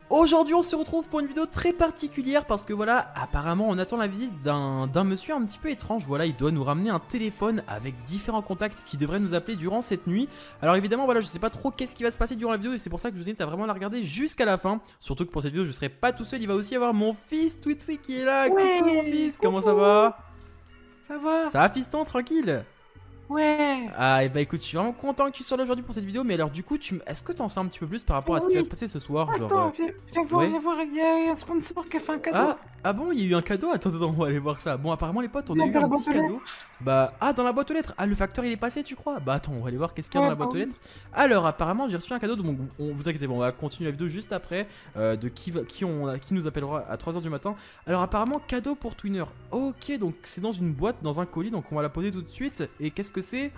Aujourd'hui on se retrouve pour une vidéo très particulière parce que voilà, apparemment on attend la visite d'un monsieur un petit peu étrange. Voilà, il doit nous ramener un téléphone avec différents contacts qui devraient nous appeler durant cette nuit. Alors évidemment voilà, je sais pas trop qu'est-ce qui va se passer durant la vidéo et c'est pour ça que je vous invite à vraiment la regarder jusqu'à la fin. Surtout que pour cette vidéo je serai pas tout seul, il va aussi y avoir mon fils Twitwi qui est là. Ouais, Coucou mon fils, comment ça va? ça va. Ça va fiston, tranquille? Ouais. Ah et bah écoute, je suis vraiment content que tu sois là aujourd'hui pour cette vidéo. Mais alors du coup, est-ce que tu en sais un petit peu plus par rapport à ce qui va se Oui. passer ce soir? Genre, Attends, ouais. viens voir, il y a un sponsor qui a fait un cadeau. Ah bon, il y a eu un cadeau? Attends, on va aller voir ça. Bon, apparemment les potes, on a Là, eu dans la un petit boîte aux lettres. cadeau. Bah, ah, dans la boîte aux lettres. Ah, le facteur il est passé, tu crois? Bah attends, on va aller voir qu'est-ce qu'il y a dans Ouais, la bah boîte aux oui. lettres. Alors, apparemment j'ai reçu un cadeau, donc vous inquiétez pas, on va continuer la vidéo juste après de qui nous appellera à 3h du matin. Alors apparemment cadeau pour Twinner. Ok, donc c'est dans une boîte, dans un colis, donc on va la poser tout de suite. Et qu'est-ce que c'est?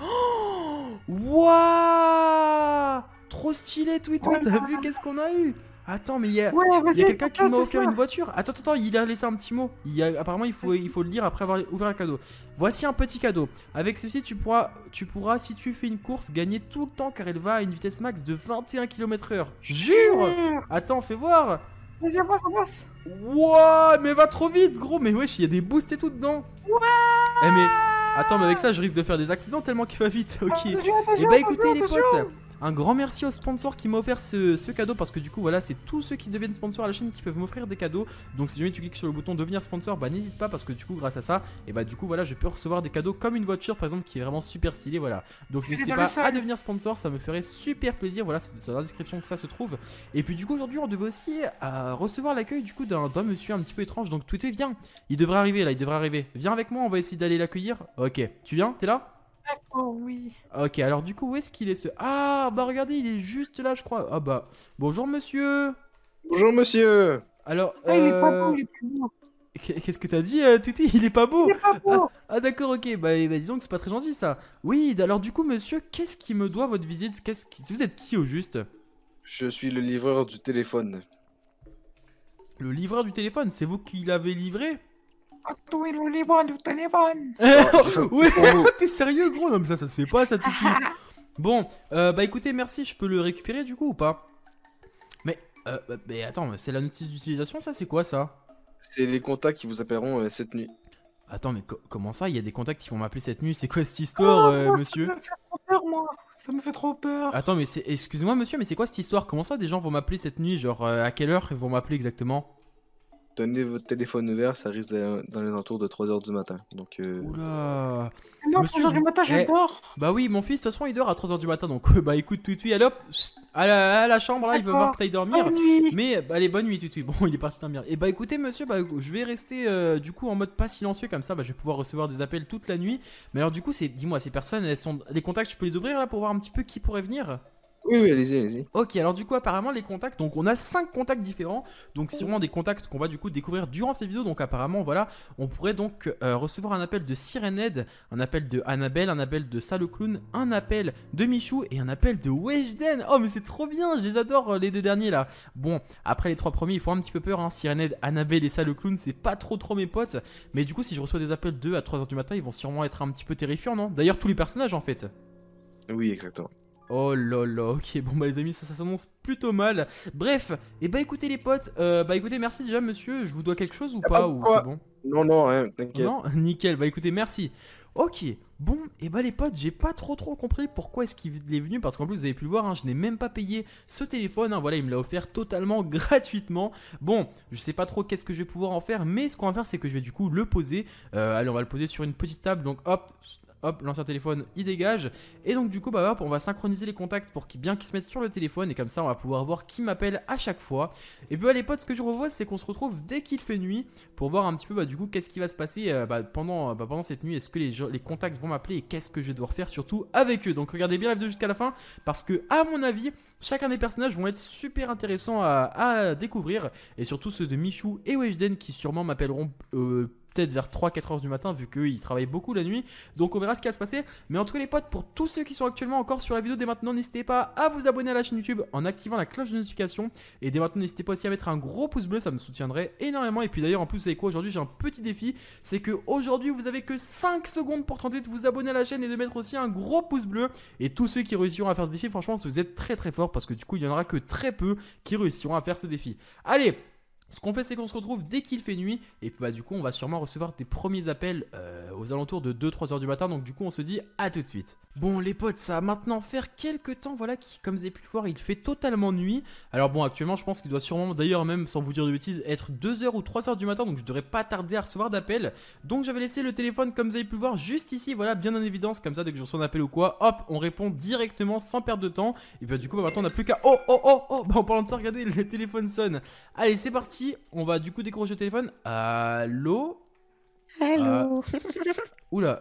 Waouh! Trop stylé, Twitwi, t'as vu qu'est-ce qu'on a eu? Attends, mais il y a Ouais, vas-y, quelqu'un qui m'a attends, offert ça. une voiture. Attends, il a laissé un petit mot. Apparemment, il faut le lire après avoir ouvert le cadeau. Voici un petit cadeau. Avec ceci, tu pourras, si tu fais une course, gagner tout le temps car elle va à une vitesse max de 21 km/h. Jure! Attends, fais voir. Vas-y, avance, avance. Wouah, mais va trop vite, gros. Mais wesh, il y a des boosts et tout dedans. Eh, mais attends, mais avec ça, je risque de faire des accidents tellement qu'il va vite. Ok. Attention, Et attention, bah écoutez les attention. potes, un grand merci au sponsor qui m'a offert ce cadeau parce que du coup voilà, c'est tous ceux qui deviennent sponsors à la chaîne qui peuvent m'offrir des cadeaux. Donc si jamais tu cliques sur le bouton devenir sponsor, bah n'hésite pas parce que du coup grâce à ça, et bah du coup voilà, je peux recevoir des cadeaux comme une voiture par exemple qui est vraiment super stylée, voilà. Donc n'hésitez pas à devenir sponsor, ça me ferait super plaisir. Voilà, c'est dans la description que ça se trouve. Et puis du coup aujourd'hui on devait aussi recevoir l'accueil du coup d'un monsieur un petit peu étrange. Donc Twitter, viens, il devrait arriver là, il devrait arriver. Viens avec moi, on va essayer d'aller l'accueillir. Ok, tu viens, t'es là? Oh oui. Ok, alors du coup, où est-ce qu'il est ce... Ah, bah regardez, il est juste là, je crois. Ah bah, bonjour monsieur. Bonjour monsieur. Alors, Ah, il est pas beau, il est plus beau. qu'est-ce que t'as dit, Tuti? Il est pas beau. Il est pas beau. D'accord, ok, bah disons que c'est pas très gentil ça. Oui, alors du coup, monsieur, qu'est-ce qui me doit votre visite? Vous êtes qui au juste? Je suis le livreur du téléphone. Le livreur du téléphone, c'est vous qui l'avez livré? Attends, il est libre du téléphone. Ouais, Pour vous. t'es sérieux, gros? Non, mais ça se fait pas, ça, Tuti. Bon, bah écoutez, merci, je peux le récupérer du coup ou pas? Mais attends, c'est la notice d'utilisation, ça? C'est quoi ça? C'est les contacts qui vous appelleront cette nuit. Attends, mais comment ça? Il y a des contacts qui vont m'appeler cette nuit. C'est quoi cette histoire, Moi, monsieur? ça me fait trop peur, moi. Ça me fait trop peur. Attends, mais excusez-moi, monsieur, mais c'est quoi cette histoire? Comment ça, des gens vont m'appeler cette nuit? Genre, à quelle heure ils vont m'appeler exactement? Tenez votre téléphone ouvert, ça risque d'aller dans les alentours de 3h du matin. Donc, Oula. Non, Monsieur, 3h du matin, je eh, dors. Bah oui, mon fils, de toute façon, il dort à 3h du matin. Donc, bah écoute, Tutui, allez hop, à la chambre, là, il veut voir que t'ailles dormir. Bonne nuit. Mais, bah, allez, bonne nuit, Tutui. Bon, il est parti dormir. Et bah écoutez, monsieur, bah, je vais rester, du coup, en mode pas silencieux, comme ça, bah, je vais pouvoir recevoir des appels toute la nuit. Mais alors, du coup, dis-moi, ces personnes, elles sont... Les contacts, je peux les ouvrir, là, pour voir un petit peu qui pourrait venir? oui, allez-y, allez-y. Ok, alors du coup apparemment les contacts, donc on a 5 contacts différents, donc c'est sûrement des contacts qu'on va du coup découvrir durant cette vidéo. Donc apparemment voilà, on pourrait donc recevoir un appel de Sirened, un appel de Annabelle, un appel de Sale Clown, un appel de Michou et un appel de Weshden. Oh mais c'est trop bien, je les adore les deux derniers là. Bon, après les 3 premiers ils font un petit peu peur, hein. Sirened, Annabelle et Sale Clown, c'est pas trop mes potes. Mais du coup si je reçois des appels 2 à 3h du matin, ils vont sûrement être un petit peu terrifiants, non? D'ailleurs tous les personnages en fait. Oui, exactement. Oh là là, ok, bon bah les amis, ça s'annonce plutôt mal. Bref, et bah écoutez les potes, bah écoutez, merci déjà monsieur, je vous dois quelque chose ou pas, ou c'est bon? Non, non, rien, t'inquiète. Non? Nickel, bah écoutez, merci. Ok, bon, et bah les potes, j'ai pas trop compris pourquoi est-ce qu'il est venu, parce qu'en plus vous avez pu le voir, hein, je n'ai même pas payé ce téléphone, hein, voilà, il me l'a offert totalement gratuitement. Bon, je sais pas trop qu'est-ce que je vais pouvoir en faire, mais ce qu'on va faire c'est que je vais du coup le poser, allez on va le poser sur une petite table, donc hop, l'ancien téléphone il dégage. Et donc du coup bah hop, on va synchroniser les contacts pour qu'ils se mettent sur le téléphone. Et comme ça on va pouvoir voir qui m'appelle à chaque fois. Et puis les potes, ce que je revois c'est qu'on se retrouve dès qu'il fait nuit pour voir un petit peu bah du coup qu'est-ce qui va se passer pendant cette nuit. Est-ce que les contacts vont m'appeler et qu'est-ce que je vais devoir faire surtout avec eux. Donc regardez bien la vidéo jusqu'à la fin parce que à mon avis chacun des personnages vont être super intéressants à découvrir. Et surtout ceux de Michou et Weshden qui sûrement m'appelleront peut-être vers 3-4 heures du matin vu qu'eux ils travaillent beaucoup la nuit. Donc on verra ce qui va se passer. Mais en tout cas les potes, pour tous ceux qui sont actuellement encore sur la vidéo dès maintenant, n'hésitez pas à vous abonner à la chaîne YouTube en activant la cloche de notification. Et dès maintenant n'hésitez pas aussi à mettre un gros pouce bleu, ça me soutiendrait énormément. Et puis d'ailleurs en plus vous savez quoi, aujourd'hui j'ai un petit défi. C'est que aujourd'hui vous avez que 5 secondes pour tenter de vous abonner à la chaîne et de mettre aussi un gros pouce bleu. Et tous ceux qui réussiront à faire ce défi, franchement vous êtes très très forts, parce que du coup il y en aura que très peu qui réussiront à faire ce défi. Allez, ce qu'on fait c'est qu'on se retrouve dès qu'il fait nuit. Et puis bah du coup on va sûrement recevoir des premiers appels aux alentours de 2-3 heures du matin. Donc du coup on se dit à tout de suite. Bon les potes, ça va maintenant faire quelques temps, voilà, comme vous avez pu le voir, il fait totalement nuit. Alors bon, actuellement je pense qu'il doit sûrement, d'ailleurs même sans vous dire de bêtises, être 2h ou 3h du matin. Donc je devrais pas tarder à recevoir d'appels. Donc j'avais laissé le téléphone, comme vous avez pu le voir, juste ici, voilà, bien en évidence. Comme ça dès que je reçois un appel ou quoi, hop, on répond directement sans perdre de temps. Et puis bah, du coup bah, maintenant on n'a plus qu'à... Oh bah, en parlant de ça, regardez, le téléphone sonne. Allez c'est parti, on va du coup décrocher le téléphone. Allô? Allô. Oula,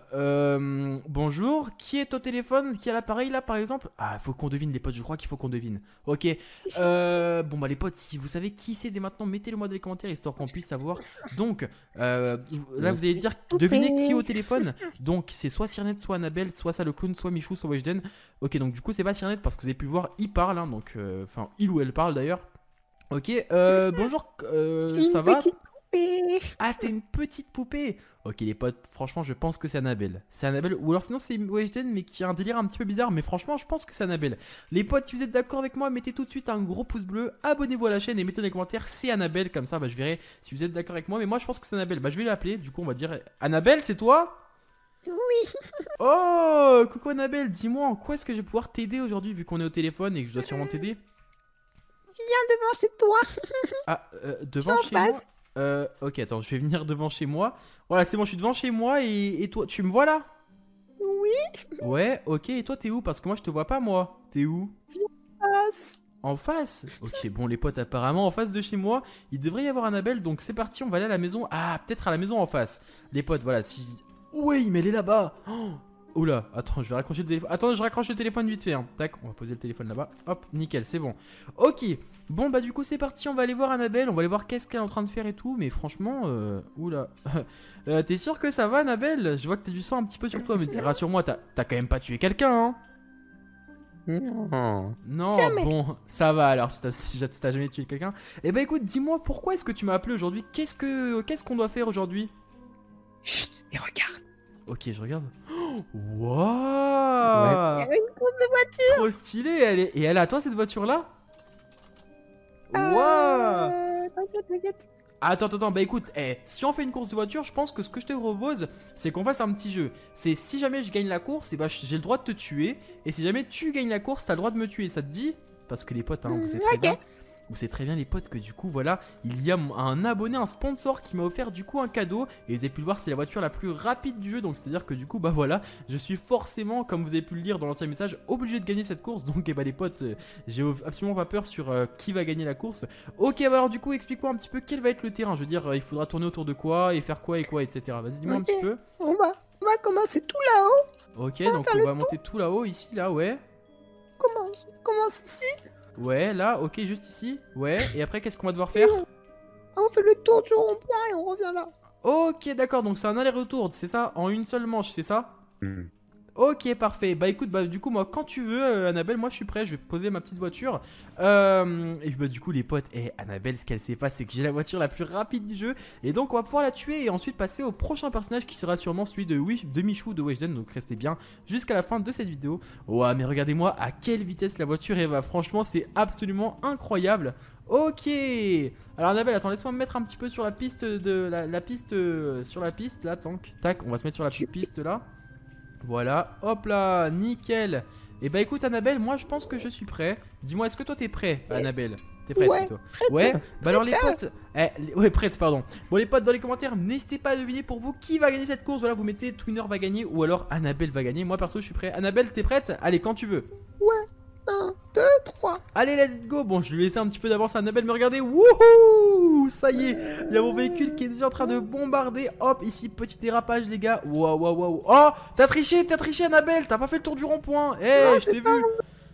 bonjour, qui est au téléphone? Qui a l'appareil là par exemple? Ah, faut qu'on devine les potes, je crois qu'il faut qu'on devine. Ok, bon bah les potes, si vous savez qui c'est dès maintenant, mettez-le moi dans les commentaires histoire qu'on puisse savoir. Donc, là vous allez dire, devinez qui est au téléphone. Donc c'est soit Cyrnette, soit Annabelle, soit ça le clown, soit Michou, soit Weshden. Ok, donc du coup c'est pas Cyrnette parce que vous avez pu le voir, il parle, hein, donc, enfin il ou elle parle d'ailleurs. Ok, bonjour, ça va? Ah, t'es une petite poupée. Ok les potes, franchement je pense que c'est Annabelle. C'est Annabelle, ou alors sinon c'est Weshden mais qui a un délire un petit peu bizarre. Mais franchement je pense que c'est Annabelle. Les potes, si vous êtes d'accord avec moi, mettez tout de suite un gros pouce bleu, abonnez-vous à la chaîne et mettez dans les commentaires c'est Annabelle. Comme ça bah, je verrai si vous êtes d'accord avec moi. Mais moi je pense que c'est Annabelle. Bah je vais l'appeler, du coup on va dire Annabelle, c'est toi? Oui. Oh coucou Annabelle, dis-moi en quoi est-ce que je vais pouvoir t'aider aujourd'hui vu qu'on est au téléphone et que je dois sûrement t'aider? Viens devant chez toi. Ah, devant chez moi? Ok, attends, je vais venir devant chez moi. Voilà, c'est bon, je suis devant chez moi et toi, tu me vois là? Oui. Ouais, ok, et toi, t'es où? Parce que moi, je te vois pas, moi. T'es où? Passe. En face? Ok, bon, les potes, apparemment, en face de chez moi, il devrait y avoir Annabelle, donc c'est parti, on va aller à la maison. Ah, peut-être à la maison en face. Les potes, voilà, si... Oui, mais elle est là-bas. Oh oula, attends, je vais raccrocher le téléphone. Attends, je raccroche le téléphone vite fait. Hein. Tac, on va poser le téléphone là-bas. Hop, nickel, c'est bon. Ok, bon, bah du coup, c'est parti. On va aller voir Annabelle. On va aller voir qu'est-ce qu'elle est en train de faire et tout. Mais franchement, oula. T'es sûr que ça va, Annabelle? Je vois que t'as du sang un petit peu sur toi. Mais rassure-moi, t'as quand même pas tué quelqu'un, hein? Non. Non, Jamais. bon, ça va alors si t'as jamais tué quelqu'un. Eh bah écoute, dis-moi, pourquoi est-ce que tu m'as appelé aujourd'hui? Qu'est-ce qu'on doit faire aujourd'hui? Chut, et regarde. Ok, je regarde. Il Waouh! y a une course de voiture. Trop stylé, et elle est à toi cette voiture là? Waouh! T'inquiète. Attends, bah écoute, si on fait une course de voiture, je pense que ce que je te propose, c'est qu'on fasse un petit jeu. C'est si jamais je gagne la course, et bah j'ai le droit de te tuer. Et si jamais tu gagnes la course, t'as le droit de me tuer, ça te dit? Parce que les potes, hein, vous savez très bien. Vous savez très bien les potes que du coup voilà, il y a un abonné, un sponsor qui m'a offert du coup un cadeau. Et vous avez pu le voir, c'est la voiture la plus rapide du jeu. Donc c'est à dire que du coup bah voilà, je suis forcément, comme vous avez pu le lire dans l'ancien message, obligé de gagner cette course. Donc bah les potes, j'ai absolument pas peur sur qui va gagner la course. Ok, bah alors du coup explique-moi un petit peu quel va être le terrain. Je veux dire, il faudra tourner autour de quoi et faire quoi et quoi, etc. Vas-y, dis-moi un petit peu. On va commencer tout là-haut. Ok, donc on va monter tout là-haut, ici, là, ouais. Commence ici. Ouais, là, ok, juste ici. Ouais, et après qu'est-ce qu'on va devoir faire? On fait le tour du rond-point et on revient là. Ok, d'accord, donc c'est un aller-retour, c'est ça? En une seule manche, c'est ça? Ok, parfait. Bah écoute, bah du coup, moi, quand tu veux, Annabelle, moi je suis prêt. Je vais poser ma petite voiture. Et bah du coup, les potes, Annabelle, ce qu'elle sait pas, c'est que j'ai la voiture la plus rapide du jeu. Et donc, on va pouvoir la tuer et ensuite passer au prochain personnage qui sera sûrement celui de Michou de Weshden. Donc, restez bien jusqu'à la fin de cette vidéo. Ouah, mais regardez-moi à quelle vitesse la voiture elle va. Franchement, c'est absolument incroyable. Ok. Alors Annabelle, attends, laisse-moi me mettre un petit peu sur la piste de la piste sur la piste là, tac, on va se mettre sur la petite piste là. Voilà, hop là, nickel. Et bah écoute Annabelle, moi je pense que je suis prêt. Dis-moi, est-ce que toi t'es prêt, Annabelle? T'es prête Ouais, plutôt? prête. Ouais. Bah alors les potes, ouais prête pardon. Bon les potes, dans les commentaires, n'hésitez pas à deviner pour vous qui va gagner cette course. Voilà, vous mettez Twinner va gagner ou alors Annabelle va gagner. Moi perso je suis prêt. Annabelle, t'es prête? Allez, quand tu veux. Ouais. 1, 2, 3. Allez, let's go. Bon, je lui ai laissé un petit peu d'avance à Annabelle, mais regardez, wouhou, ça y est, il y a mon véhicule qui est déjà en train de bombarder. Hop, ici, petit dérapage, les gars. Waouh, waouh, waouh. Oh, t'as triché, Annabelle. T'as pas fait le tour du rond-point. Je t'ai vu.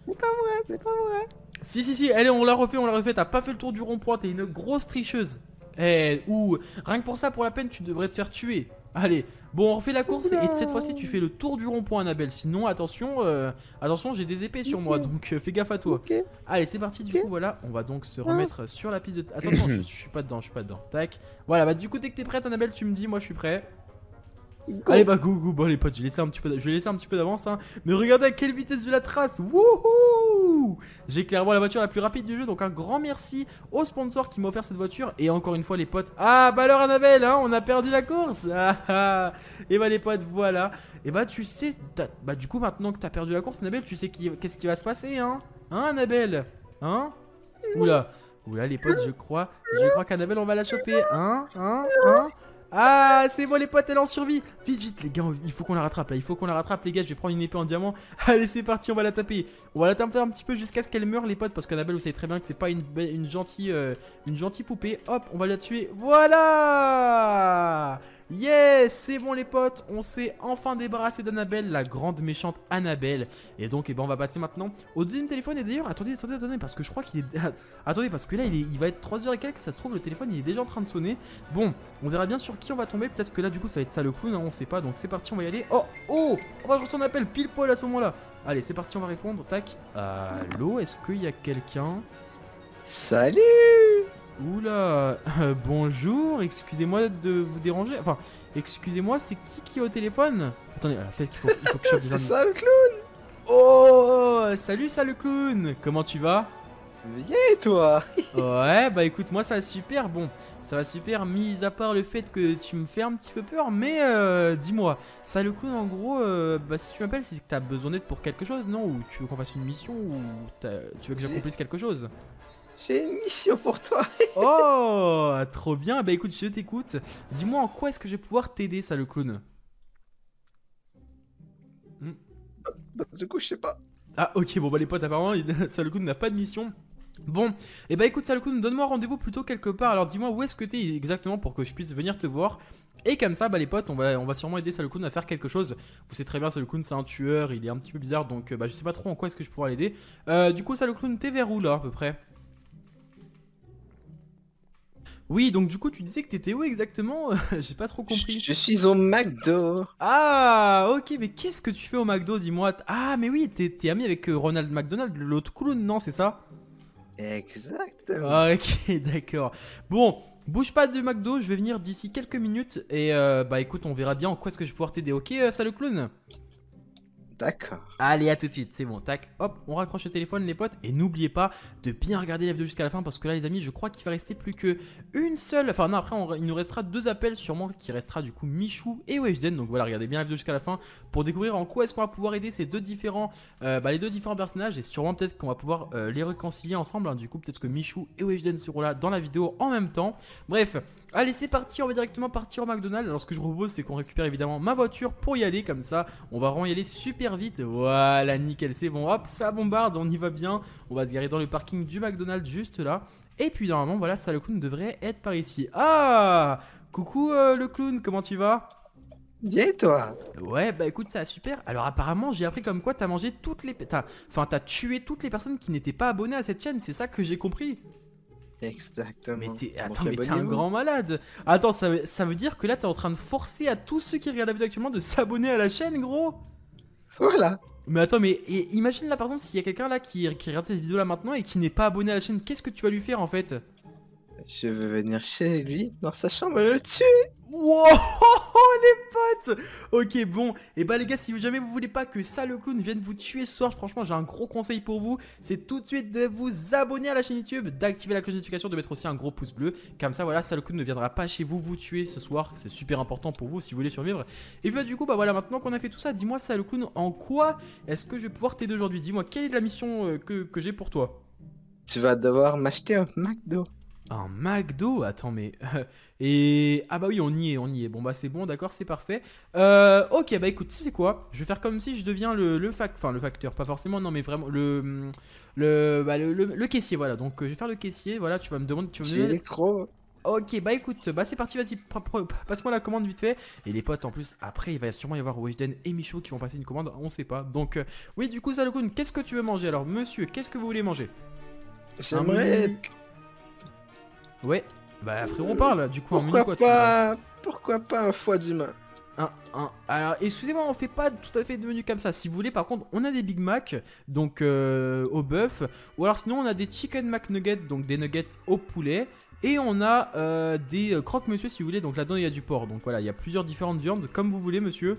C'est pas vrai. Si, allez, on l'a refait. T'as pas fait le tour du rond-point. T'es une grosse tricheuse. ou rien que pour ça, pour la peine, tu devrais te faire tuer. Allez, bon, on refait la course et cette fois-ci, tu fais le tour du rond-point, Annabelle. Sinon, attention, attention, j'ai des épées sur moi, donc fais gaffe à toi. Ok. Allez, c'est parti, du coup, voilà, on va donc se remettre sur la piste de... Attends, attends, je suis pas dedans, tac. Voilà, bah du coup, dès que t'es prête, Annabelle, tu me dis, moi je suis prêt. Go. Allez bah go, bon les potes, je vais laisser un petit peu d'avance hein. Mais regardez à quelle vitesse je la trace. Wouhou. J'ai clairement la voiture la plus rapide du jeu. Donc un grand merci au sponsor qui m'a offert cette voiture. Et encore une fois les potes. Ah bah alors Annabelle hein, on a perdu la course. Et bah les potes voilà. Et bah tu sais, bah du coup maintenant que t'as perdu la course Annabelle, tu sais qu'est-ce qui va se passer hein. Hein Annabelle. Hein. Oula les potes, je crois qu'Annabelle on va la choper. Hein. Ah c'est bon les potes, elle est en survie. Vite les gars, il faut qu'on la rattrape là. Les gars, je vais prendre une épée en diamant. Allez c'est parti, on va la taper. On va la taper un petit peu jusqu'à ce qu'elle meure les potes. Parce qu'Annabelle vous savez très bien que c'est pas une gentille poupée. Hop, on va la tuer. Voilà. Yes, c'est bon les potes, on s'est enfin débarrassé d'Annabelle, la grande méchante Annabelle. Et donc on va passer maintenant au deuxième téléphone. Et d'ailleurs attendez, parce que je crois qu'il est... Attendez, parce que là il va être 3h et quelques, ça se trouve le téléphone il est déjà en train de sonner. Bon, on verra bien sur qui on va tomber, peut-être que là du coup ça va être ça le clown, hein, on sait pas. Donc c'est parti, on va y aller. Oh, on va reçoit un appel pile poil à ce moment là. Allez c'est parti, on va répondre, tac. Allô, est-ce qu'il y a quelqu'un? Salut. Oula, bonjour, excusez-moi de vous déranger. Enfin, excusez-moi, c'est qui est au téléphone? Attendez, peut-être qu'il faut que je chope des C'est indices. ça le clown. Oh, salut ça le clown. Comment tu vas? Viens toi. Ouais, bah écoute, moi ça va super. Bon, ça va super, mis à part le fait que tu me fais un petit peu peur. Mais dis-moi, ça le clown en gros, bah si tu m'appelles, c'est que t'as besoin d'aide pour quelque chose, non? Ou tu veux qu'on fasse une mission, ou tu veux que j'accomplisse quelque chose? J'ai une mission pour toi. Oh, trop bien. Bah écoute, je t'écoute. Dis-moi en quoi est-ce que je vais pouvoir t'aider, ça le clown? Du coup je sais pas. Ah ok, bon bah les potes, apparemment ça le clown n'a pas de mission. Bon, et bah écoute ça le clown, donne-moi rendez-vous plutôt quelque part. Alors dis-moi où est-ce que t'es exactement pour que je puisse venir te voir. Et comme ça bah les potes, on va sûrement aider ça le clown à faire quelque chose. Vous savez très bien, ça le clown c'est un tueur, il est un petit peu bizarre. Donc bah je sais pas trop en quoi est-ce que je pourrais l'aider. Du coup ça le clown, t'es vers où là à peu près? Oui, donc du coup, tu disais que t'étais où exactement? J'ai pas trop compris. Je suis au McDo. Ah, ok, mais qu'est-ce que tu fais au McDo, dis-moi? Ah, mais oui, t'es ami avec Ronald McDonald, l'autre clown, non, c'est ça? Exactement. Ah, ok, d'accord. Bon, bouge pas de McDo, je vais venir d'ici quelques minutes. Et bah écoute, on verra bien en quoi est-ce que je vais pouvoir t'aider, ok, ça le clown? D'accord. Allez, à tout de suite, c'est bon, tac, hop, on raccroche le téléphone les potes. Et n'oubliez pas de bien regarder la vidéo jusqu'à la fin, parce que là les amis, je crois qu'il va rester plus que une seule. Enfin non, après il nous restera 2 appels sûrement, qui restera du coup Michou et Weshden. Donc voilà, regardez bien la vidéo jusqu'à la fin pour découvrir en quoi est-ce qu'on va pouvoir aider ces les deux différents personnages. Et sûrement peut-être qu'on va pouvoir les réconcilier ensemble, hein. Du coup peut-être que Michou et Weshden seront là dans la vidéo en même temps. Bref, allez c'est parti, on va directement partir au McDonald's. Alors ce que je vous propose c'est qu'on récupère évidemment ma voiture pour y aller. Comme ça on va vraiment y aller super vite. Voilà, nickel, c'est bon, hop, ça bombarde, on y va bien. On va se garer dans le parking du McDonald's juste là. Et puis normalement voilà, ça le clown devrait être par ici. Ah, coucou le clown, comment tu vas? Viens toi. Ouais bah écoute, ça va super. Alors apparemment j'ai appris comme quoi t'as mangé toutes les... t'as tué toutes les personnes qui n'étaient pas abonnées à cette chaîne, c'est ça que j'ai compris. Exactement. Mais Attends, mais t'es un grand malade. Attends, ça veut dire que là t'es en train de forcer à tous ceux qui regardent la vidéo actuellement de s'abonner à la chaîne, gros. Voilà. Mais attends, mais imagine là par exemple s'il y a quelqu'un là qui regarde cette vidéo là maintenant et qui n'est pas abonné à la chaîne, qu'est-ce que tu vas lui faire en fait? Je vais venir chez lui, dans sa chambre, et le tuer. Wow, les potes. Ok, bon, et bah les gars, si jamais vous voulez pas que ça le clown vienne vous tuer ce soir, franchement j'ai un gros conseil pour vous. C'est tout de suite de vous abonner à la chaîne YouTube, d'activer la cloche de notification, de mettre aussi un gros pouce bleu. Comme ça voilà, ça le clown ne viendra pas chez vous vous tuer ce soir. C'est super important pour vous si vous voulez survivre. Et puis bah du coup, bah voilà, maintenant qu'on a fait tout ça, dis-moi ça le clown, en quoi est-ce que je vais pouvoir t'aider aujourd'hui? Dis-moi, quelle est la mission que j'ai pour toi? Tu vas devoir m'acheter un McDo. Un McDo? Attends mais... et... Ah bah oui on y est. Bon bah c'est bon, d'accord, c'est parfait. Ok bah écoute, tu sais quoi? Je vais faire comme si je deviens le facteur, pas forcément, non mais vraiment le caissier, voilà. Donc je vais faire le caissier, voilà, tu vas me demander... J'ai électro. Ok bah écoute, bah c'est parti, vas-y, passe-moi la commande vite fait. Et les potes en plus, après il va sûrement y avoir Weshden et Michaud qui vont passer une commande, on sait pas. Donc oui du coup ça le coup, qu'est-ce que tu veux manger? Alors monsieur, qu'est-ce que vous voulez manger? J'aimerais... Ouais. Bah frérot parle, du coup en menu quoi tu veux Pourquoi pas un foie d'humain? Alors excusez-moi, on fait pas tout à fait de menu comme ça. Si vous voulez, par contre, on a des Big Mac, donc au bœuf, ou alors sinon on a des Chicken McNuggets, donc des nuggets au poulet, et on a des croque-monsieur si vous voulez, donc là-dedans il y a du porc. Donc voilà, il y a plusieurs différentes viandes, comme vous voulez, monsieur.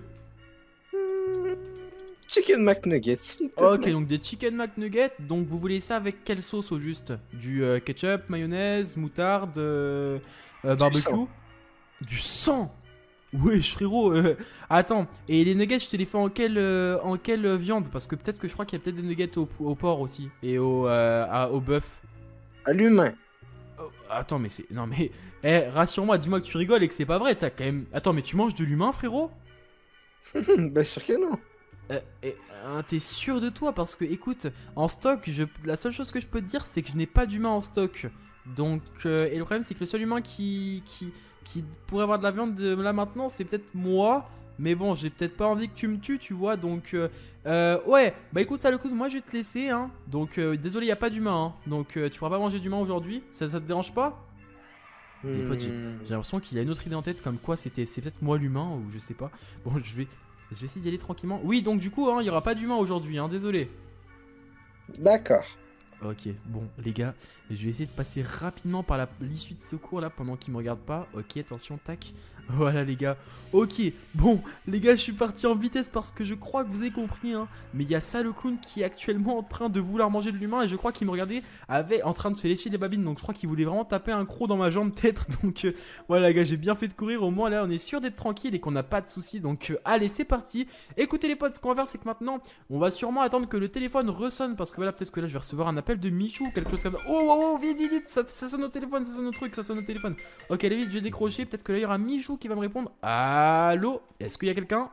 Chicken McNuggets, s'il te Ok, plaît. donc des Chicken McNuggets, donc vous voulez ça avec quelle sauce au juste? Du ketchup, mayonnaise, moutarde, barbecue? sang. Du sang. Wesh frérot, attends, et les nuggets je te les fais en quelle viande? Parce que peut-être que je crois qu'il y a peut-être des nuggets au porc aussi, et au bœuf. À l'humain. Oh, attends mais c'est... Non mais... rassure-moi, dis-moi que tu rigoles et que c'est pas vrai, t'as quand même... Attends mais tu manges de l'humain frérot? Bien sûr que non. T'es sûr de toi? Parce que écoute, en stock, la seule chose que je peux te dire c'est que je n'ai pas d'humain en stock. Donc, et le problème c'est que le seul humain qui pourrait avoir de la viande là maintenant c'est peut-être moi. Mais bon, j'ai peut-être pas envie que tu me tues, tu vois. Donc, ouais, bah écoute, ça le coup, moi je vais te laisser. Hein. Donc, désolé, y a pas d'humain. Hein. Donc, tu pourras pas manger d'humain aujourd'hui. Ça te dérange pas? Les potes, j'ai l'impression qu'il a une autre idée en tête, comme quoi c'est peut-être moi l'humain ou je sais pas. Bon, je vais essayer d'y aller tranquillement. Oui, donc du coup, hein, il y aura pas d'humain aujourd'hui, hein, désolé. D'accord. Ok, bon, les gars, je vais essayer de passer rapidement par l'issue de secours là pendant qu'ils me regardent pas. Ok, attention, tac. Voilà les gars, ok, bon les gars je suis parti en vitesse parce que je crois que vous avez compris hein. Mais il y a ça le clown qui est actuellement en train de vouloir manger de l'humain. Et je crois qu'il me regardait en train de se lécher les babines. Donc je crois qu'il voulait vraiment taper un croc dans ma jambe peut-être. Donc voilà les gars, j'ai bien fait de courir. Au moins là on est sûr d'être tranquille et qu'on n'a pas de soucis. Donc allez c'est parti. Écoutez les potes, ce qu'on va faire c'est que maintenant on va sûrement attendre que le téléphone ressonne. Parce que voilà peut-être que là je vais recevoir un appel de Michou ou quelque chose comme ça. Oh vite ça sonne au téléphone, ça sonne au truc, ça sonne au téléphone. Ok allez vite je vais décrocher, peut-être que là il y aura Michou qui va me répondre. Allô? Est-ce qu'il y a quelqu'un?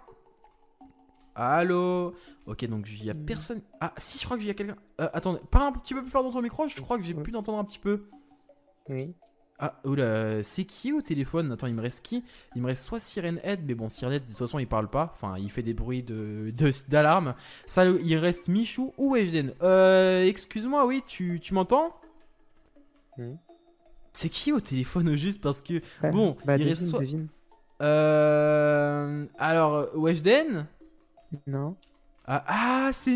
Allô? Ok donc il y a personne. Ah si je crois qu'il y a quelqu'un. Attendez, parle un petit peu plus fort dans ton micro, je crois que j'ai pu d'entendre un petit peu. Oui. Ah oula, c'est qui au téléphone? Attends, il me reste qui? Il me reste soit Siren Head, mais bon Siren Head de toute façon il parle pas. Enfin il fait des bruits d'alarme. Ça il reste Michou ou Weshden. Excuse-moi, oui tu m'entends? Oui. C'est qui au téléphone au juste parce que bon il reste soit... devine. Alors, Weshden? Non. Ah, c'est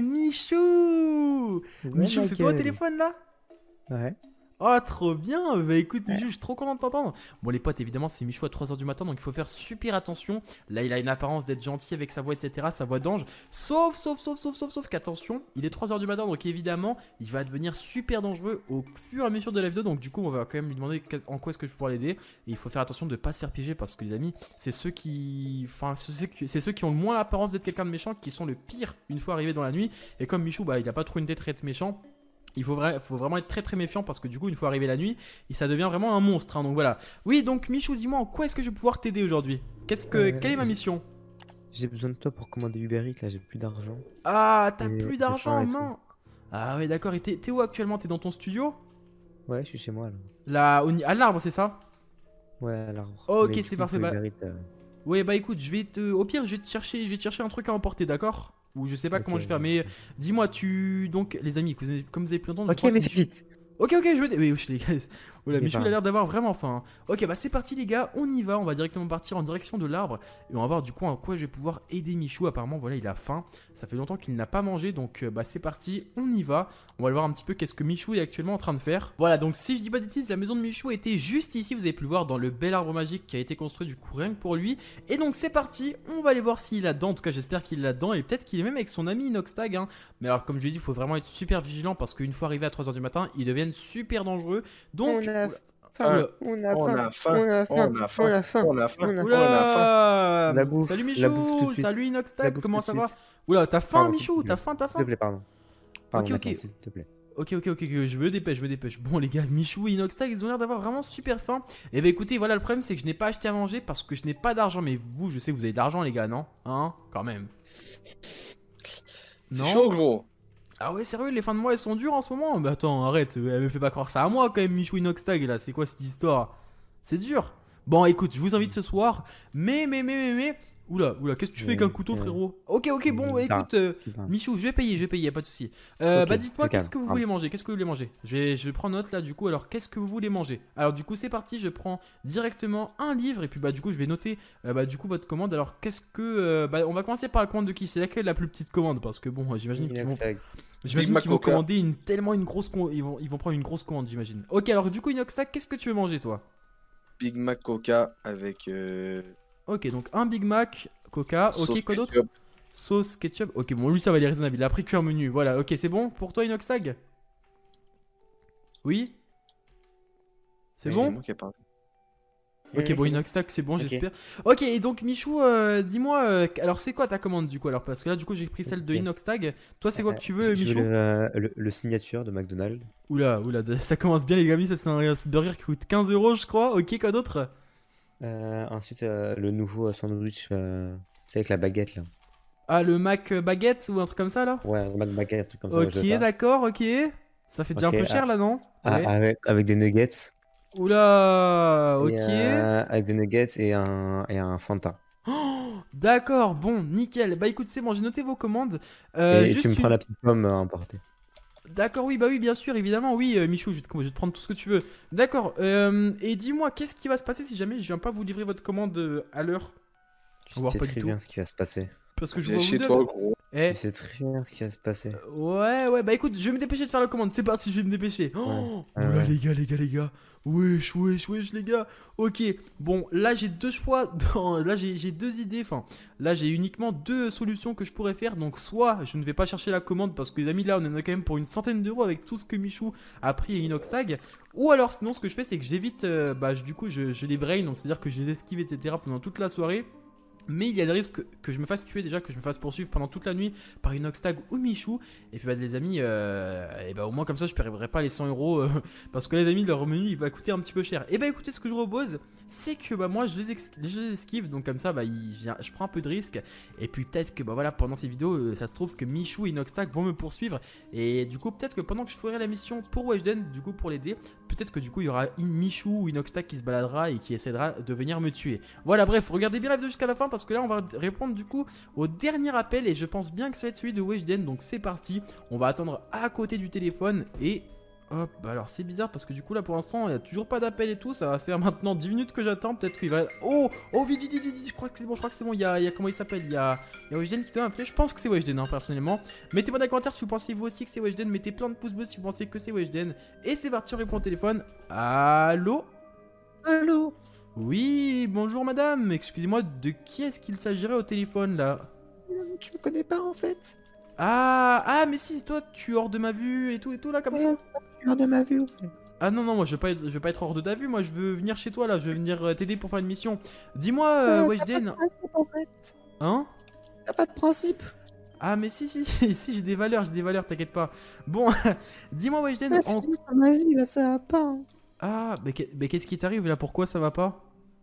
Michou! Ouais, Michou, c'est toi au Michael. téléphone là? Ouais. Oh, trop bien! Bah écoute, Michou, je suis trop content de t'entendre. Bon, les potes, évidemment, c'est Michou à 3h du matin, donc il faut faire super attention. Là, il a une apparence d'être gentil avec sa voix, etc., sa voix d'ange. Sauf qu'attention, il est 3h du matin, donc évidemment, il va devenir super dangereux au fur et à mesure de la vidéo. Donc, du coup, on va quand même lui demander en quoi est-ce que je vais pouvoir l'aider. Et il faut faire attention de ne pas se faire piéger parce que, les amis, c'est ceux qui. Enfin, c'est ceux qui ont le moins l'apparence d'être quelqu'un de méchant qui sont le pire une fois arrivés dans la nuit. Et comme Michou, bah, il a pas trop une tête très méchant. Il faut vraiment être très méfiant parce que du coup une fois arrivé la nuit, ça devient vraiment un monstre hein, donc voilà. Oui donc Michou, dis-moi en quoi est-ce que je vais pouvoir t'aider aujourd'hui? Quelle est ma mission? J'ai besoin de toi pour commander Uber Eats, là j'ai plus d'argent. Ah t'as Et plus de faim d'argent et en main. Ah ouais d'accord, et t'es où actuellement? T'es dans ton studio? Ouais, je suis chez moi là. Là, à l'arbre c'est ça? Ouais, à l'arbre. Ok, Mais du c'est coup, parfait, il faut bah- Uber Eats, Ouais bah écoute, au pire je vais te chercher un truc à emporter, d'accord? Ou je sais pas ok, comment je vais faire, mais dis-moi donc les amis, comme vous avez pu l'entendre, je Ok, crois que mais fais vite. Ok, je veux... Oui, wesh, les gars. Oula, Mais Michou, il a pas. l'air d'avoir vraiment faim. Ok, bah c'est parti les gars, on y va. On va directement partir en direction de l'arbre. Et on va voir du coup en quoi je vais pouvoir aider Michou. Apparemment, voilà, il a faim. Ça fait longtemps qu'il n'a pas mangé. Donc, bah c'est parti, on y va. On va aller voir un petit peu qu'est-ce que Michou est actuellement en train de faire. Voilà, donc si je dis pas de bêtises, la maison de Michou était juste ici. Vous avez pu le voir dans le bel arbre magique qui a été construit du coup rien que pour lui. Et donc c'est parti, on va aller voir s'il est là-dedans. En tout cas, j'espère qu'il est là-dedans. Et peut-être qu'il est même avec son ami Inoxtag. Hein. Mais alors, comme je l'ai dit, il faut vraiment être super vigilant parce qu'une fois arrivé à 3h du matin, ils deviennent super dangereux. Donc, On a oula, faim, on a On faim, a faim, on a faim, on a faim, on a faim, on a faim, on a on faim. oula, La bouffe, salut la bouffe tout Michou, de suite. salut La Inoxtag, bouffe comment tout ça de va? suite. Oula, t'as faim Pardon, s'il Michou, te t'as plaît. faim, S'il te plaît, pardon. Pardon, Ok. d'accord, s'il te plaît. Ok, je me dépêche. Bon les gars, Michou et Inoxtag, ils ont l'air d'avoir vraiment super faim. Et bah écoutez, voilà le problème, c'est que je n'ai pas acheté à manger parce que je n'ai pas d'argent. Mais vous, je sais que vous avez de l'argent les gars, non? Hein? Quand même. C'est chaud, gros. Ah ouais, sérieux, les fins de mois elles sont dures en ce moment? Bah attends, arrête, elle me fait pas croire ça à moi quand même, Michou Inoxtag là, c'est quoi cette histoire? C'est dur. Bon écoute, je vous invite ce soir, mais Oula, qu'est-ce que tu fais avec un couteau, frérot? Ok, bon, Bah, écoute, Michou, je vais payer, y a pas de souci. Ok, Bah, dites-moi, c'est qu'est-ce calme, que vous voulez manger? Je prends note là, du coup. Alors, qu'est-ce que vous voulez manger? Alors, du coup, c'est parti. Je prends directement un livre et puis, bah, du coup, je vais noter, du coup, votre commande. Alors, qu'est-ce que, on va commencer par la commande de qui? C'est laquelle la plus petite commande? Parce que bon, j'imagine qu'ils vont, Big Mac Coca. commander une grosse ils vont prendre une grosse commande, j'imagine. Ok, alors, du coup, Inoxtag, qu'est-ce que tu veux manger, toi? Big Mac Coca avec Ok, donc un Big Mac, Coca. Ok, sauce quoi d'autre? ketchup. Sauce, ketchup. Ok, bon, lui, ça va aller raisonnable. Il a pris qu'un menu. Voilà, ok, c'est bon pour toi, Inoxtag? Oui? C'est C'est bon? moi qui ai parlé. Ok, bon, Inoxtag, c'est bon, Ok. j'espère. Ok, et donc, Michou, dis-moi, alors, c'est quoi ta commande, du coup? Alors, parce que là, du coup, j'ai pris celle de Ok. Inoxtag. Toi, c'est quoi que tu veux, Je Michou? veux le signature de McDonald's. Oula, ça commence bien, les amis. Ça, c'est un burger qui coûte 15 euros, je crois. Ok, quoi d'autre? Ensuite, le nouveau sandwich, c'est avec la baguette là. Ah, le Mac baguette ou un truc comme ça, là? Ouais, le Mac baguette, un truc comme ça. ouais, je veux Ok, ça. d'accord, ok. Ça fait déjà un Ok, peu cher, là, non? Ah, Ouais. avec des nuggets. Oula, Et, ok. avec des nuggets et un Fanta. Oh, d'accord, bon, nickel. Bah écoute, c'est bon, j'ai noté vos commandes. Et tu me Juste prends une... la petite pomme à emporter. D'accord, oui, bah oui, bien sûr, évidemment, oui, Michou, je vais te prendre tout ce que tu veux. D'accord, et dis-moi, qu'est-ce qui va se passer si jamais je viens pas vous livrer votre commande à l'heure? Tu Voire sais pas du très tout. bien ce qui va se passer. Parce que je Viens vois vous chez deux. toi, gros. Eh, Tu sais très bien ce qui va se passer. ouais, bah écoute, je vais me dépêcher de faire la commande, c'est parti, je vais me dépêcher. Oh, Ouais, oula, ouais. les gars. Wesh, les gars. Ok, bon, là j'ai deux choix, là j'ai deux idées, enfin, là j'ai uniquement deux solutions que je pourrais faire. Donc, soit je ne vais pas chercher la commande parce que les amis, là on en a quand même pour une centaine d'euros avec tout ce que Michou a pris et Inoxtag. Ou alors, sinon, ce que je fais, c'est que j'évite, du coup, je les brain, donc c'est-à-dire que je les esquive, etc. pendant toute la soirée. Mais il y a des risques que je me fasse tuer déjà, que je me fasse poursuivre pendant toute la nuit par Inoxtag ou Michou. Et puis les amis, et au moins comme ça je ne paierai pas les 100 euros parce que les amis, leur menu il va coûter un petit peu cher. Et écoutez, ce que je propose, c'est que moi je les esquive, donc comme ça je prends un peu de risque. Et puis peut-être que voilà, pendant ces vidéos, ça se trouve que Michou et Inoxtag vont me poursuivre. Et du coup, peut-être que pendant que je ferai la mission pour Weshden, du coup pour l'aider, peut-être que du coup il y aura Michou ou Inoxtag qui se baladera et qui essaiera de venir me tuer. Voilà, bref, regardez bien la vidéo jusqu'à la fin parce que là on va répondre du coup au dernier appel et je pense bien que ça va être celui de Weshden. Donc c'est parti, on va attendre à côté du téléphone et hop. Bah alors c'est bizarre parce que du coup là pour l'instant il n'y a toujours pas d'appel et tout. Ça va faire maintenant 10 minutes que j'attends. Peut-être qu'il va... Oh vite, je crois que c'est bon, il y a comment il s'appelle, il y a Weshden qui doit m'appeler. Je pense que c'est Weshden, personnellement. Mettez-moi dans les commentaires si vous pensez vous aussi que c'est Weshden. Mettez plein de pouces bleus si vous pensez que c'est Weshden. Et c'est parti, on répond au téléphone. Allô? Oui, bonjour madame, excusez-moi, de qui est-ce qu'il s'agirait au téléphone là? Tu me connais pas en fait? Mais si, toi tu es hors de ma vue et tout là comme ça? Tu de ma vue. Ah non, moi je veux pas être hors de ta vue, moi je veux venir chez toi là, je veux venir t'aider pour faire une mission. Dis-moi, Weshden. En fait. Hein? T'as pas de principe. Ah mais si, si, j'ai des valeurs, t'inquiète pas. Bon, dis-moi Weshden, Dans ma vie là, ça va pas. Hein. Ah, mais qu'est-ce qui t'arrive là? Pourquoi ça va pas?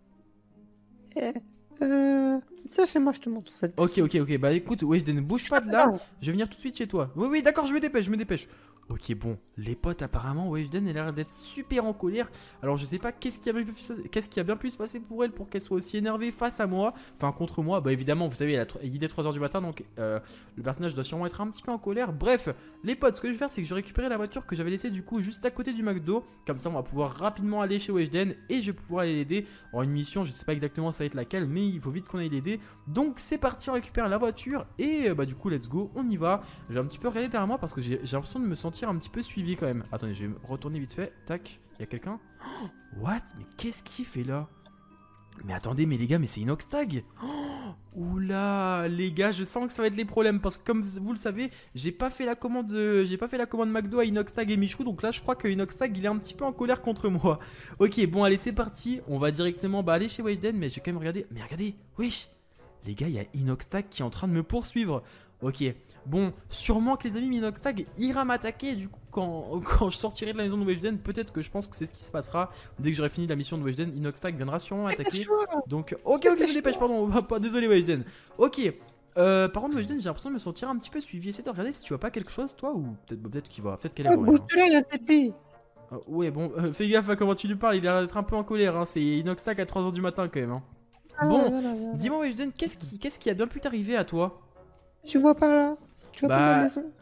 Ça chez moi, je te montre cette. Ok, bah écoute, Weshden, ne bouge pas de là, je vais venir tout de suite chez toi. Oui, d'accord, je me dépêche. Ok, bon, les potes, apparemment, Weshden a l'air d'être super en colère. Alors, je sais pas qu'est-ce qui a bien pu se passer pour elle pour qu'elle soit aussi énervée face à moi, enfin contre moi. Bah, évidemment, vous savez, il est 3h du matin, donc le personnage doit sûrement être un petit peu en colère. Bref, les potes, ce que je vais faire, c'est que je vais récupérer la voiture que j'avais laissée du coup juste à côté du McDo. Comme ça, on va pouvoir rapidement aller chez Weshden et je vais pouvoir aller l'aider. En une mission, je sais pas exactement ça va être laquelle, mais il faut vite qu'on aille l'aider. Donc, c'est parti, on récupère la voiture et du coup, let's go, on y va. Je vais un petit peu regarder derrière moi parce que j'ai l'impression de me sentir un petit peu suivi quand même. Attendez, je vais me retourner vite fait. Tac, il y a quelqu'un. Oh, what? Mais qu'est-ce qu'il fait là? Mais attendez, mais les gars, mais c'est Inoxtag. Oula, les gars, je sens que ça va être les problèmes parce que comme vous le savez, j'ai pas fait la commande McDo à Inoxtag et Michou, donc là je crois que Inoxtag il est un petit peu en colère contre moi. Ok, bon allez, c'est parti. On va directement aller chez Weshden, mais je vais quand même regarder. Mais regardez, wesh. Les gars, il y a Inoxtag qui est en train de me poursuivre. Ok, bon, sûrement que les amis, Inoxtag ira m'attaquer. Du coup, quand je sortirai de la maison de Weshden, peut-être que je pense que c'est ce qui se passera. Dès que j'aurai fini la mission de Weshden, Inoxtag viendra sûrement m'attaquer. Donc, ok, je me dépêche, pardon. Pas désolé, Weshden. Ok, par contre, Weshden, j'ai l'impression de me sentir un petit peu suivi. Essaie de regarder si tu vois pas quelque chose, toi, ou peut-être qu'il va, peut-être qu'elle est Bouge de là, il a TP. Ouais, bon, fais gaffe à comment tu lui parles. Il a l'air d'être un peu en colère. Hein. C'est Inoxtag à 3h du matin quand même. Hein. Bon, voilà, voilà. dis-moi Weshden, qu'est-ce qui a bien pu t'arriver à toi? Tu vois pas là? Tu vois pas Bah, ma maison?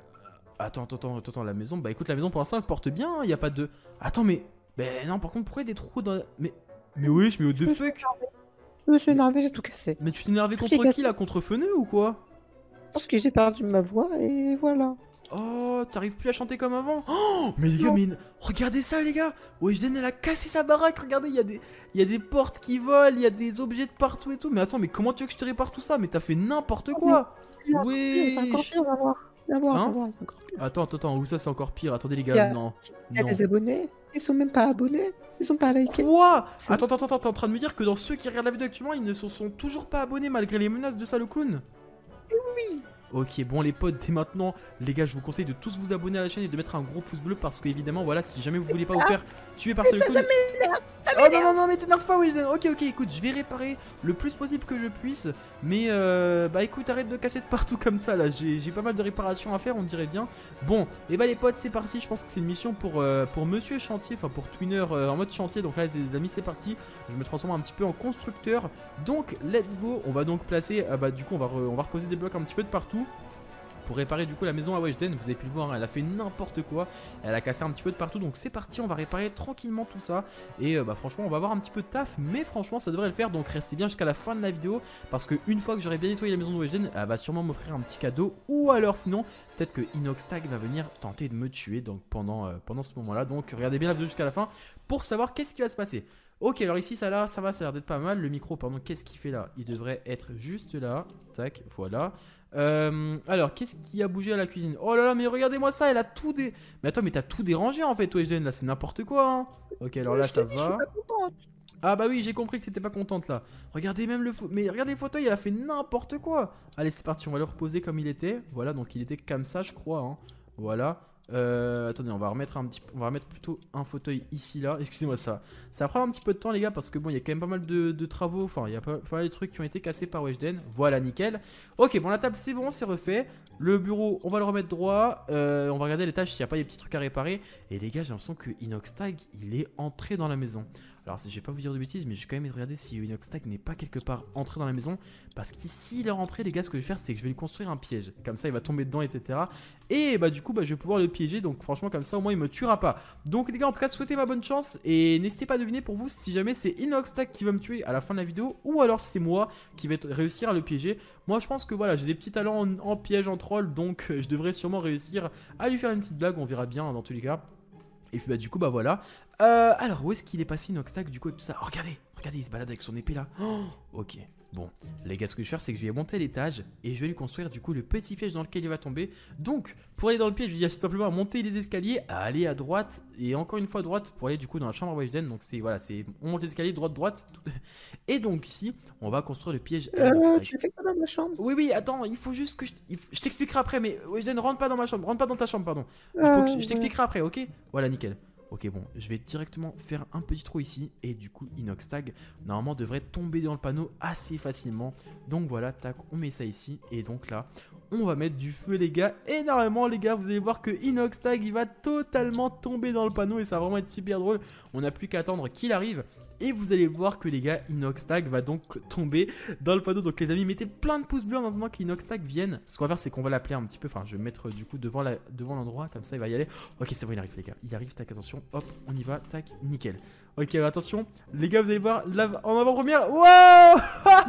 Attends, la maison, bah écoute, la maison pour l'instant elle se porte bien, y a pas de... Attends, mais... Ben non, par contre, pourquoi il y a des trous dans... Mais wesh, mais what the fuck? Je me suis énervé, j'ai tout cassé. Mais tu t'es énervé Tous les contre gars- qui là? Contre Feneux ou quoi? Parce que j'ai perdu ma voix et voilà. Oh, t'arrives plus à chanter comme avant? Oh, mais les gars, mais regardez ça les gars! Weshden elle a cassé sa baraque, regardez, il y a des portes qui volent, il y a des objets de partout et tout. Mais attends, mais comment tu veux que je te répare tout ça? Mais t'as fait n'importe quoi! Il y a encore Wesh! pire, on va voir. On va voir, on Hein? va voir, il y a encore pire. Attends, où ça c'est encore pire? Attendez les Il y gars, a- non. Il y a Non. des abonnés, ils sont même pas abonnés, ils sont pas likés. Quoi? C'est- Attends, t'es en train de me dire que dans ceux qui regardent la vidéo actuellement, ils ne se sont toujours pas abonnés malgré les menaces de ça le clown? Oui. Ok, bon les potes, dès maintenant, les gars, je vous conseille de tous vous abonner à la chaîne et de mettre un gros pouce bleu parce que évidemment, voilà, si jamais vous voulez pas vous faire tuer par ça le clown... Oh non, mais t'énerve pas, Weshden. Ok, écoute, je vais réparer le plus possible que je puisse. Mais bah écoute, arrête de casser de partout comme ça là. J'ai pas mal de réparations à faire, on dirait bien. Bon, et bah les potes, c'est parti. Je pense que c'est une mission pour Monsieur Chantier, enfin pour Twinner en mode chantier. Donc là, les amis, c'est parti. Je me transforme un petit peu en constructeur. Donc, let's go. On va donc placer, bah du coup, on va reposer des blocs un petit peu de partout. Pour réparer du coup la maison à Weshden, vous avez pu le voir, hein, elle a fait n'importe quoi, elle a cassé un petit peu de partout, donc c'est parti, on va réparer tranquillement tout ça. Et bah franchement on va avoir un petit peu de taf, mais franchement ça devrait le faire, donc restez bien jusqu'à la fin de la vidéo, parce que une fois que j'aurai bien nettoyé la maison de Weshden, elle va sûrement m'offrir un petit cadeau, ou alors sinon peut-être que Inoxtag va venir tenter de me tuer donc pendant ce moment là, donc regardez bien la vidéo jusqu'à la fin pour savoir qu'est-ce qui va se passer. Ok, alors ici ça a l'air d'être pas mal. Le micro, pardon, qu'est-ce qu'il fait là? Il devrait être juste là. Tac, voilà. Alors, qu'est-ce qui a bougé à la cuisine? Oh là là, mais regardez-moi ça, elle a tout dé... Mais attends, mais t'as tout dérangé en fait, Weshden, là, c'est n'importe quoi, hein. Ok, alors là, Je ça te dis, je va. suis pas contente. Ah bah oui, j'ai compris que t'étais pas contente là. Regardez même mais regardez les fauteuils, elle a fait n'importe quoi. Allez, c'est parti, on va le reposer comme il était. Voilà, donc il était comme ça, je crois, hein. Voilà. Attendez, on va remettre plutôt un fauteuil ici là. Excusez-moi, ça va prendre un petit peu de temps les gars parce que bon, il y a quand même pas mal de travaux. Enfin, il y a pas mal de trucs qui ont été cassés par Weshden. Voilà, nickel. Ok, bon, la table c'est bon, c'est refait. Le bureau, on va le remettre droit. On va regarder l'étage s'il n'y a pas des petits trucs à réparer. Et les gars, j'ai l'impression que Inoxtag il est entré dans la maison. Alors, je vais pas vous dire de bêtises, mais je vais quand même regarder si Inoxtag n'est pas quelque part entré dans la maison. Parce qu'ici, il est rentré, les gars, ce que je vais faire, c'est que je vais lui construire un piège. Comme ça, il va tomber dedans, etc. Et bah, du coup, bah, je vais pouvoir le piéger. Donc, franchement, comme ça, au moins, il me tuera pas. Donc, les gars, en tout cas, souhaitez ma bonne chance. Et n'hésitez pas à deviner pour vous si jamais c'est Inoxtag qui va me tuer à la fin de la vidéo. Ou alors, c'est moi qui vais réussir à le piéger. Moi, je pense que voilà, j'ai des petits talents en piège, en troll. Donc, je devrais sûrement réussir à lui faire une petite blague. On verra bien, dans tous les cas. Et puis bah du coup bah voilà. Alors où est-ce qu'il est passé Inoxtag du coup avec tout ça? Oh, regardez, il se balade avec son épée là. Oh, ok. Bon, les gars, ce que je vais faire, c'est que je vais monter l'étage et je vais lui construire du coup le petit piège dans lequel il va tomber. Donc, pour aller dans le piège, je lui dis simplement à monter les escaliers, à aller à droite et encore une fois à droite pour aller du coup dans la chambre à Weshden. Donc, c'est voilà, on monte les escaliers droite. Et donc, ici, on va construire le piège à Inoxtag. Tu fais quoi dans ma chambre? Oui, attends, il faut juste que je t'expliquerai après, mais Weshden, rentre pas dans ma chambre, rentre pas dans ta chambre, pardon. Il faut que je t'expliquerai après, ok? Voilà, nickel. Ok, bon, je vais directement faire un petit trou ici. Et du coup, Inoxtag, normalement, devrait tomber dans le panneau assez facilement. Donc voilà, tac, on met ça ici. Et donc là, on va mettre du feu, les gars. Énormément, les gars. Vous allez voir que Inoxtag, il va totalement tomber dans le panneau. Et ça va vraiment être super drôle. On n'a plus qu'à attendre qu'il arrive. Et vous allez voir que les gars, Inoxtag va donc tomber dans le panneau. Donc les amis, mettez plein de pouces bleus en attendant qu'Inoxtag vienne. Ce qu'on va faire, c'est qu'on va l'appeler un petit peu. Enfin, je vais mettre du coup devant l'endroit. Comme ça, il va y aller. Ok, c'est bon, il arrive les gars. Il arrive, tac, attention. Hop, on y va, tac, nickel. Ok, attention. Les gars, vous allez voir, là, en avant-première. Wow.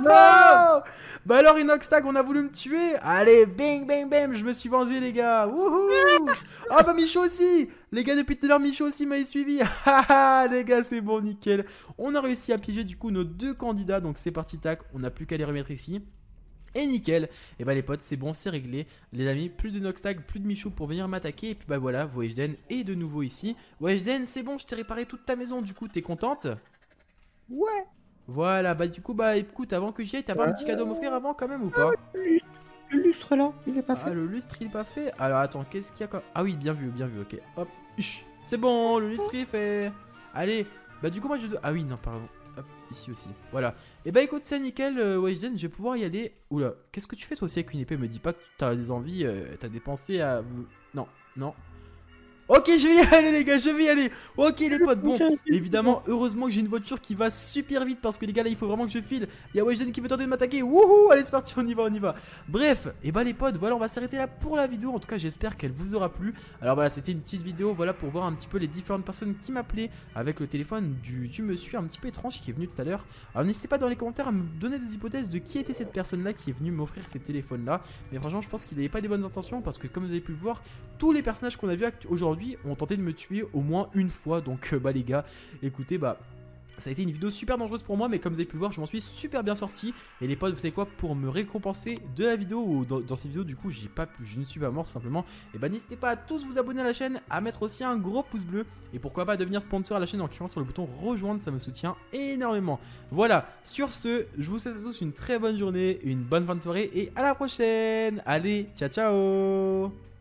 Bah alors, Inoxtag, on a voulu me tuer. Allez, bang, bam, je me suis vengé, les gars. Wouhou. Ah bah Micho aussi. Les gars, depuis tout à l'heure, Micho aussi m'avait suivi. Haha, les gars, c'est bon, nickel. On a réussi à piéger du coup nos deux candidats. Donc c'est parti, tac. On n'a plus qu'à les remettre ici. Et nickel, et bah les potes, c'est bon, c'est réglé. Les amis, plus de Noxtag, plus de Michou pour venir m'attaquer. Et puis bah voilà, Weshden est de nouveau ici. Weshden, c'est bon, je t'ai réparé toute ta maison. Du coup, t'es contente? Ouais. Voilà, bah du coup, bah écoute, avant que j'y aille, t'as pas un petit cadeau à m'offrir avant quand même ou pas? Le lustre là, il est pas Ah, fait. le lustre il est pas fait. Alors attends, qu'est-ce qu'il y a comme... Ah oui, bien vu, ok. Hop, c'est bon, le lustre il est fait. Allez, bah du coup moi je dois... Ah oui, non, pardon. Hop, ici aussi, voilà. Et bah écoute, c'est nickel, Weshden, je vais pouvoir y aller. Oula, qu'est-ce que tu fais toi aussi avec une épée? Me dis pas que t'as des envies, t'as des pensées à... Non. Ok, je vais y aller les gars, je vais y aller. Ok les potes, bon, évidemment, heureusement que j'ai une voiture qui va super vite parce que les gars là, il faut vraiment que je file. Il y a Weshden qui veut tenter de m'attaquer. Wouhou, allez c'est parti, on y va, on y va. Bref, et bah les potes, voilà, on va s'arrêter là pour la vidéo. En tout cas, j'espère qu'elle vous aura plu. Alors voilà, c'était une petite vidéo, voilà, pour voir un petit peu les différentes personnes qui m'appelaient avec le téléphone du monsieur un petit peu étrange qui est venu tout à l'heure. Alors n'hésitez pas dans les commentaires à me donner des hypothèses de qui était cette personne là qui est venue m'offrir ces téléphones là. Mais franchement, je pense qu'il n'avait pas des bonnes intentions parce que comme vous avez pu le voir, tous les personnages qu'on a vus aujourd'hui ont tenté de me tuer au moins une fois. Donc bah les gars, écoutez, bah ça a été une vidéo super dangereuse pour moi, mais comme vous avez pu le voir, je m'en suis super bien sorti. Et les potes, vous savez quoi, pour me récompenser de la vidéo, ou dans ces vidéos, du coup, je ne suis pas mort tout simplement. Et bah n'hésitez pas à tous vous abonner à la chaîne, à mettre aussi un gros pouce bleu. Et pourquoi pas devenir sponsor à la chaîne en cliquant sur le bouton rejoindre, ça me soutient énormément. Voilà, sur ce, je vous souhaite à tous une très bonne journée, une bonne fin de soirée et à la prochaine. Allez, ciao ciao.